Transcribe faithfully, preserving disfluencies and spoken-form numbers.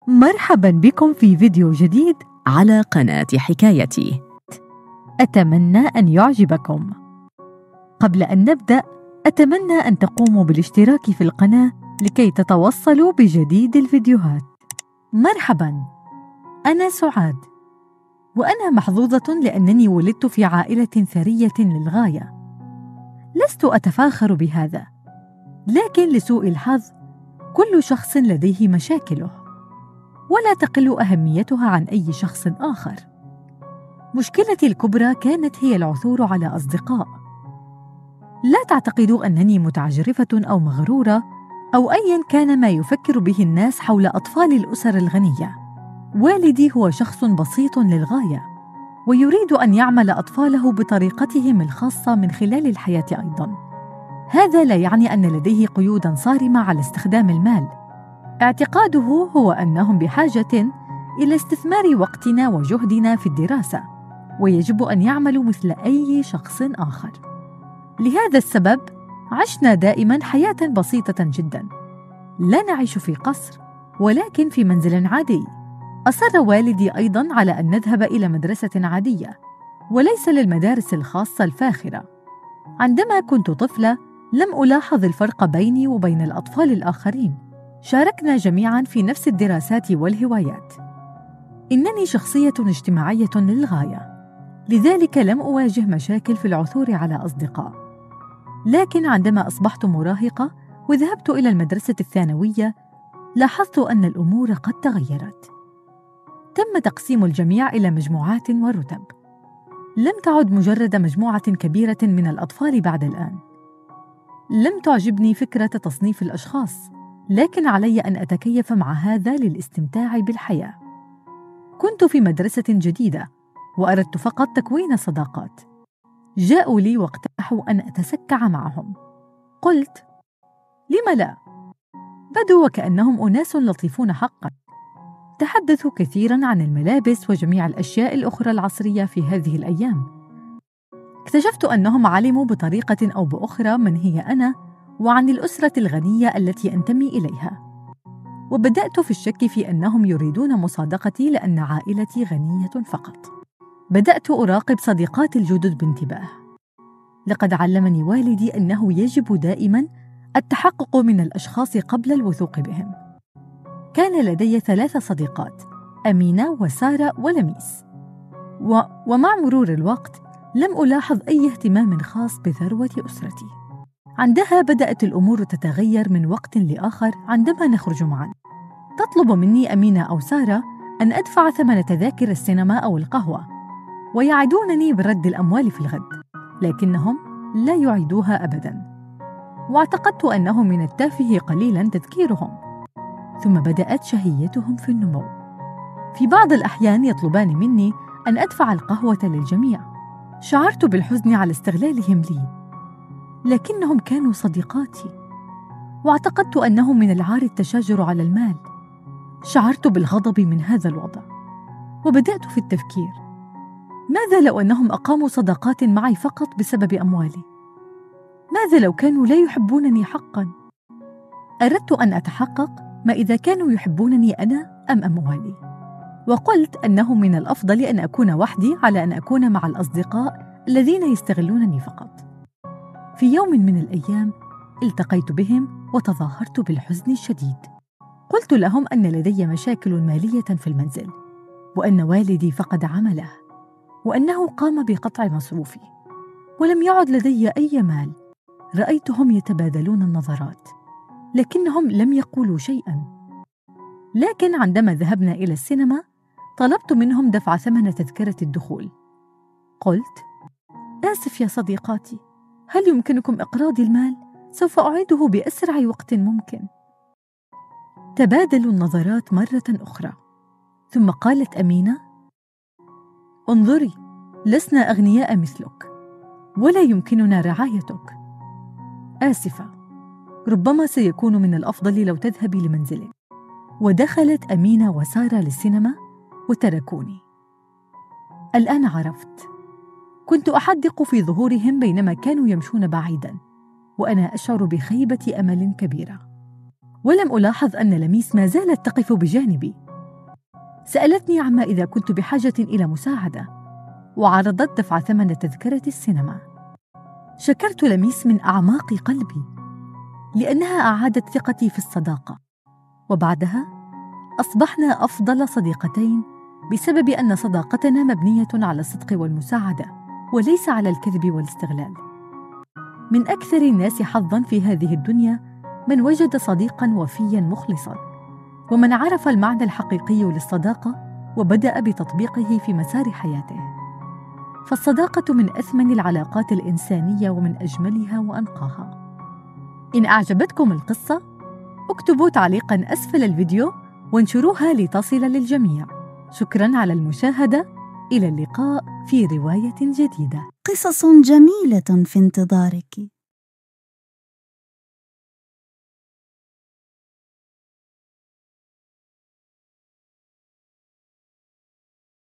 مرحباً بكم في فيديو جديد على قناة حكايتي. أتمنى أن يعجبكم. قبل أن نبدأ، أتمنى أن تقوموا بالاشتراك في القناة لكي تتوصلوا بجديد الفيديوهات. مرحباً، أنا سعاد، وأنا محظوظة لأنني ولدت في عائلة ثرية للغاية. لست أتفاخر بهذا، لكن لسوء الحظ كل شخص لديه مشاكله، ولا تقل أهميتها عن أي شخص آخر. مشكلتي الكبرى كانت هي العثور على أصدقاء. لا تعتقدوا أنني متعجرفة أو مغرورة أو أياً كان ما يفكر به الناس حول أطفال الأسر الغنية. والدي هو شخص بسيط للغاية، ويريد أن يعمل أطفاله بطريقتهم الخاصة من خلال الحياة أيضاً. هذا لا يعني أن لديه قيوداً صارمة على استخدام المال. اعتقاده هو أنهم بحاجة إلى استثمار وقتنا وجهدنا في الدراسة، ويجب أن يعملوا مثل أي شخص آخر. لهذا السبب عشنا دائماً حياة بسيطة جداً. لا نعيش في قصر، ولكن في منزل عادي. أصر والدي أيضاً على أن نذهب إلى مدرسة عادية، وليس للمدارس الخاصة الفاخرة. عندما كنت طفلة لم ألاحظ الفرق بيني وبين الأطفال الآخرين. شاركنا جميعاً في نفس الدراسات والهوايات. إنني شخصية اجتماعية للغاية، لذلك لم أواجه مشاكل في العثور على أصدقاء. لكن عندما أصبحت مراهقة وذهبت إلى المدرسة الثانوية، لاحظت أن الأمور قد تغيرت. تم تقسيم الجميع إلى مجموعات ورتب. لم تعد مجرد مجموعة كبيرة من الأطفال بعد الآن. لم تعجبني فكرة تصنيف الأشخاص، لكن علي أن أتكيف مع هذا للاستمتاع بالحياة. كنت في مدرسة جديدة، وأردت فقط تكوين صداقات. جاءوا لي واقترحوا أن أتسكع معهم. قلت: لم لا؟ بدوا وكأنهم أناس لطيفون حقا. تحدثوا كثيرا عن الملابس وجميع الأشياء الأخرى العصرية في هذه الأيام. اكتشفت أنهم علموا بطريقة أو بأخرى من هي أنا، وعن الأسرة الغنية التي أنتمي إليها. وبدأت في الشك في أنهم يريدون مصادقتي لأن عائلتي غنية فقط. بدأت أراقب صديقاتي الجدد بانتباه. لقد علمني والدي أنه يجب دائماً التحقق من الأشخاص قبل الوثوق بهم. كان لدي ثلاث صديقات، أمينة وسارة ولميس. و... ومع مرور الوقت لم ألاحظ أي اهتمام خاص بثروة أسرتي. عندها بدأت الأمور تتغير من وقت لآخر. عندما نخرج معاً تطلب مني أمينة أو سارة أن أدفع ثمن تذاكر السينما أو القهوة، ويعدونني برد الأموال في الغد، لكنهم لا يعيدوها أبداً. واعتقدت أنه من التافه قليلاً تذكيرهم. ثم بدأت شهيتهم في النمو. في بعض الأحيان يطلبان مني أن أدفع القهوة للجميع. شعرت بالحزن على استغلالهم لي، لكنهم كانوا صديقاتي، واعتقدت أنه من العار التشاجر على المال. شعرت بالغضب من هذا الوضع، وبدأت في التفكير: ماذا لو أنهم أقاموا صداقات معي فقط بسبب أموالي؟ ماذا لو كانوا لا يحبونني حقاً؟ أردت أن أتحقق ما إذا كانوا يحبونني أنا أم أموالي. وقلت أنه من الأفضل أن أكون وحدي على أن أكون مع الأصدقاء الذين يستغلونني فقط. في يوم من الأيام التقيت بهم وتظاهرت بالحزن الشديد. قلت لهم أن لدي مشاكل مالية في المنزل، وأن والدي فقد عمله، وأنه قام بقطع مصروفي، ولم يعد لدي أي مال. رأيتهم يتبادلون النظرات، لكنهم لم يقولوا شيئاً. لكن عندما ذهبنا إلى السينما طلبت منهم دفع ثمن تذكرة الدخول. قلت: آسف يا صديقاتي، هل يمكنكم إقراضي المال؟ سوف أعيده بأسرع وقت ممكن. تبادلوا النظرات مرة أخرى، ثم قالت أمينة: انظري، لسنا أغنياء مثلك، ولا يمكننا رعايتك. آسفة، ربما سيكون من الأفضل لو تذهبي لمنزلك. ودخلت أمينة وسارة للسينما وتركوني. الآن عرفت. كنت أحدق في ظهورهم بينما كانوا يمشون بعيداً، وأنا أشعر بخيبة أمل كبيرة. ولم ألاحظ أن لميس ما زالت تقف بجانبي. سألتني عما إذا كنت بحاجة إلى مساعدة، وعرضت دفع ثمن تذكرة السينما. شكرت لميس من أعماق قلبي، لأنها أعادت ثقتي في الصداقة، وبعدها أصبحنا أفضل صديقتين بسبب أن صداقتنا مبنية على الصدق والمساعدة، وليس على الكذب والاستغلال. من أكثر الناس حظاً في هذه الدنيا من وجد صديقاً وفياً مخلصاً، ومن عرف المعنى الحقيقي للصداقة وبدأ بتطبيقه في مسار حياته. فالصداقة من أثمن العلاقات الإنسانية ومن أجملها وأنقاها. إن أعجبتكم القصة، اكتبوا تعليقاً أسفل الفيديو وانشروها لتصل للجميع. شكراً على المشاهدة. إلى اللقاء في رواية جديدة. قصص جميلة في انتظارك.